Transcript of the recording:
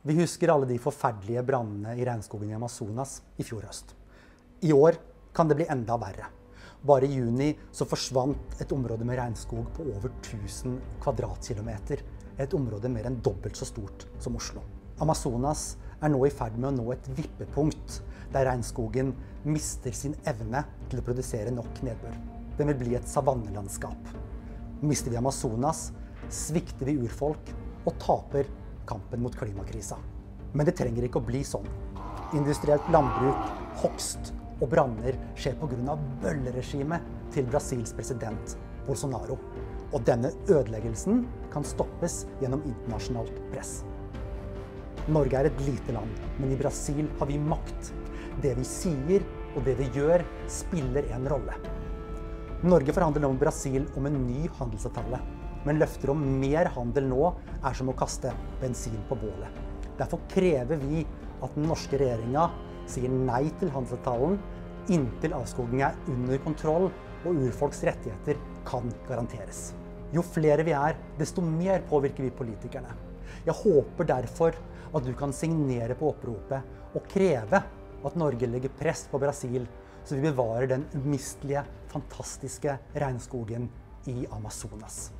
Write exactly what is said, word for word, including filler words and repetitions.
Vi husker alle de forferdelige brandene i regnskogen i Amazonas i fjor høst. I år kan det bli enda verre. Bare i juni så forsvant et område med regnskog på over tusen kvadratkilometer. Et område mer enn dobbelt så stort som Oslo. Amazonas er nå i ferd med å nå et vippepunkt, der regnskogen mister sin evne til å produsere nok nedbør. Den vil bli et savannelandskap. Mister vi Amazonas, svikter vi urfolk og taper kampen mot klimakrisa. Men det trenger ikke å bli sånn. Industrielt landbruk, hogst og branner skjer på grunn av bølleregimet til Brasils president Bolsonaro. Og denne ødeleggelsen kan stoppes gjennom internasjonalt press. Norge er et lite land, men i Brasil har vi makt. Det vi sier og det vi gjør spiller en rolle. Norge forhandler nå med Brasil om en ny handelsavtale. Men løfter om mer handel nå er som å kaste bensin på bålet. Derfor krever vi at den norske regjeringen sier nei til handelsavtalen inntil avskoging er under kontroll og urfolks rettigheter kan garanteres. Jo flere vi er, desto mer påvirker vi politikerne. Jeg håper derfor at du kan signere på oppropet og kreve at Norge legger press på Brasil, så vi bevarer den umistelige, fantastiske regnskogen i Amazonas.